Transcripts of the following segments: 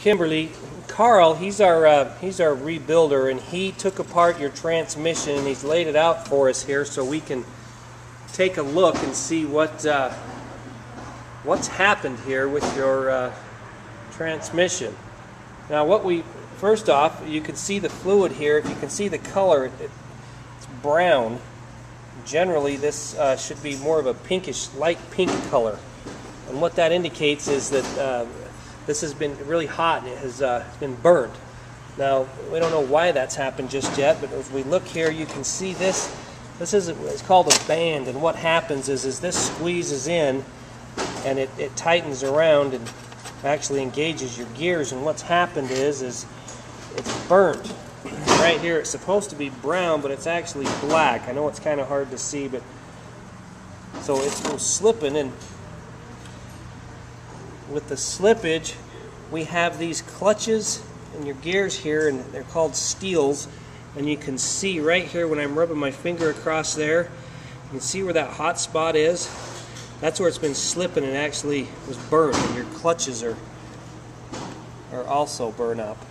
Kimberly, Carl, he's our rebuilder, and he took apart your transmission and he's laid it out for us here so we can take a look and see what's happened here with your transmission. Now, first off, you can see the fluid here. If you can see the color, it's brown. Generally, this should be more of a pinkish, light pink color. And what that indicates is that this has been really hot and it has been burnt. Now, we don't know why that's happened just yet, but as we look here, you can see this. It's called a band, and what happens is this squeezes in and it tightens around and actually engages your gears. And what's happened is it's burnt. Right here, it's supposed to be brown, but it's actually black. I know it's kind of hard to see, but so it's slipping, and with the slippage, we have these clutches in your gears here, and they're called steels. And you can see right here when I'm rubbing my finger across there, you can see where that hot spot is. That's where it's been slipping and actually was burnt, and your clutches are also burnt up.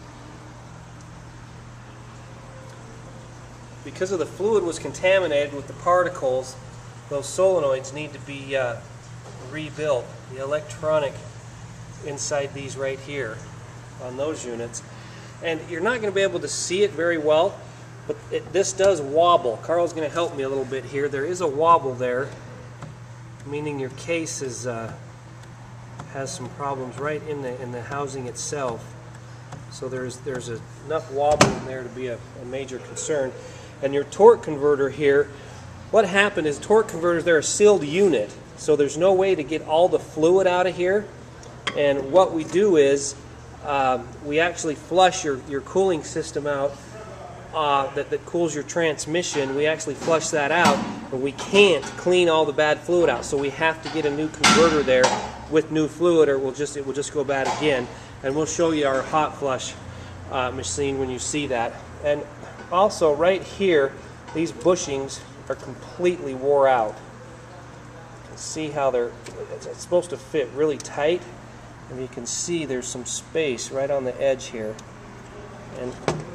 Because of the fluid was contaminated with the particles, those solenoids need to be rebuilt. The electronic inside these right here on those units. And you're not going to be able to see it very well, but this does wobble. Carl's going to help me a little bit here. There is a wobble there, meaning your case has some problems right in the housing itself. So there's enough wobble in there to be a major concern. And your torque converter here, what happened is torque converters, they're a sealed unit, so there's no way to get all the fluid out of here. And what we do is we actually flush your cooling system out that cools your transmission. We actually flush that out, but we can't clean all the bad fluid out, so we have to get a new converter there with new fluid, or it will just go bad again. And we'll show you our hot flush machine when you see that. And also right here, these bushings are completely wore out. You can see how it's supposed to fit really tight, and you can see there's some space right on the edge here. And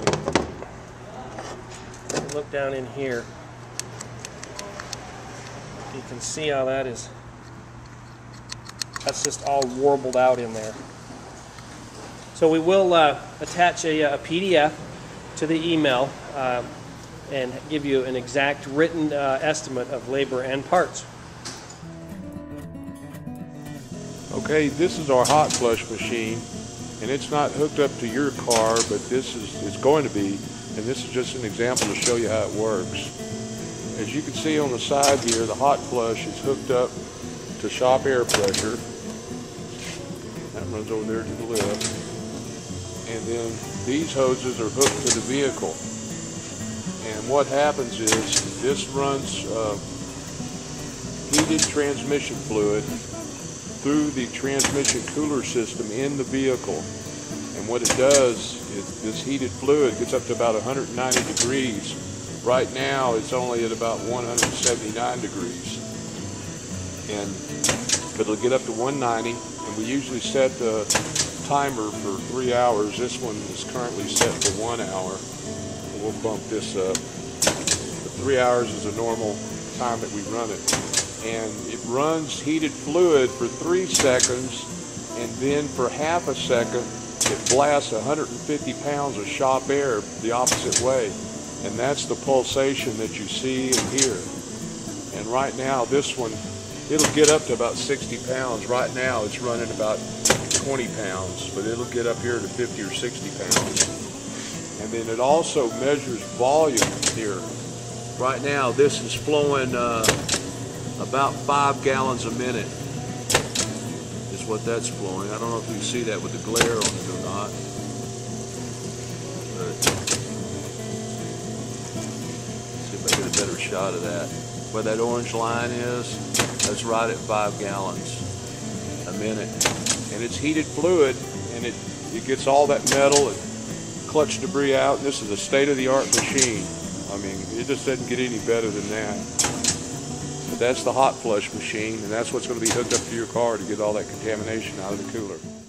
look down in here, you can see how that's just all warbled out in there. So we will attach a PDF to the email and give you an exact written estimate of labor and parts. Okay, this is our hot flush machine, and it's not hooked up to your car, but it's going to be, and this is just an example to show you how it works. As you can see on the side here, the hot flush is hooked up to shop air pressure. That runs over there to the left. And then these hoses are hooked to the vehicle. And what happens is this runs heated transmission fluid through the transmission cooler system in the vehicle. And what it does is this heated fluid gets up to about 190 degrees. Right now it's only at about 179 degrees. But it'll get up to 190, and we usually set the timer for 3 hours. This one is currently set for 1 hour. We'll bump this up. But 3 hours is a normal time that we run it. And it runs heated fluid for 3 seconds, and then for half a second it blasts 150 pounds of shop air the opposite way. And that's the pulsation that you see and hear. And right now this one, it'll get up to about 60 pounds. Right now it's running about 20 pounds, but it'll get up here to 50 or 60 pounds. And then it also measures volume here. Right now this is flowing about 5 gallons a minute is what that's flowing. I don't know if you can see that with the glare on it or not. See if I get a better shot of that. Where that orange line is, that's right at 5 gallons a minute. And it's heated fluid, and it gets all that metal and clutch debris out. And this is a state-of-the-art machine. I mean, it just doesn't get any better than that. But that's the hot flush machine, and that's what's going to be hooked up to your car to get all that contamination out of the cooler.